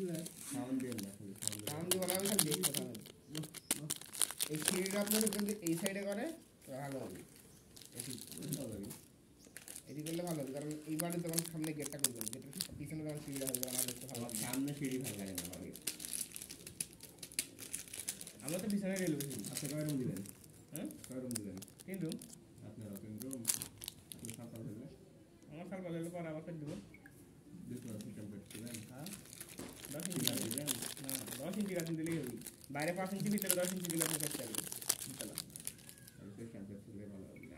Sound দেন না, sound দিব না, আমি খালি দেখি কথা বলি। এই সিঁড়িটা আপনার যদি এই সাইডে করে ভালো হবে, এটি করলে ভালো হবে, কারণ এই বাড়ি তখন সামনে গেটটা করবেন, গেটের পিছনে তখন সিঁড়িটা হবে, আমার দেখতে ভালো আমার সামনে সিঁড়ি ভালো লাগে না আমার। আমরা তো পিছনে রেল বসি। আপনি কয় রুম দিবেন? হ্যাঁ, কয় রুম দিবেন? 3 রুম। আপনারা 3 রুম, আপনি সাত দেবেন। আমার সাল বদলে পরে আবার ফের দেবো। 2 সিস্টেম করছিলেন। হ্যাঁ, 10 ইঞ্চি গাছ দিবেন না, 10 ইঞ্চি গাছ দিলেই হবে। বাইরে 5 ইঞ্চি, ভিতরে 10 ইঞ্চি দিলে আপনি করতে পারবেন। আর সিস্টেম করছিলে ভালো হবে।